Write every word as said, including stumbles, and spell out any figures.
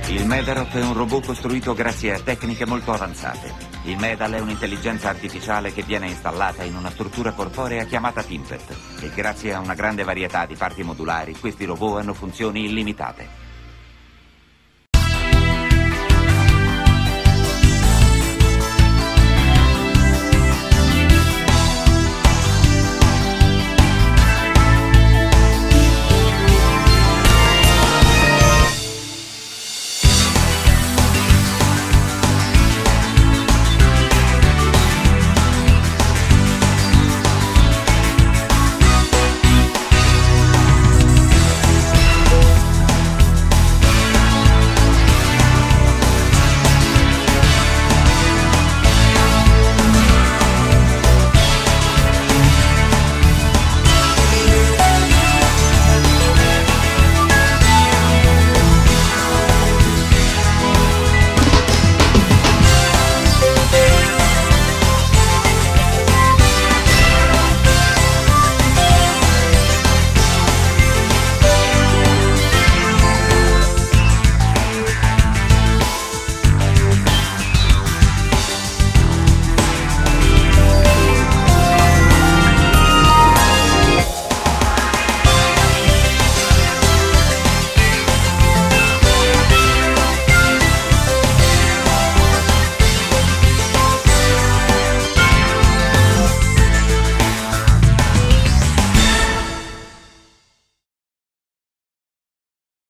Il Medarot è un robot costruito grazie a tecniche molto avanzate. Il Medal è un'intelligenza artificiale che viene installata in una struttura corporea chiamata Timpet e grazie a una grande varietà di parti modulari questi robot hanno funzioni illimitate.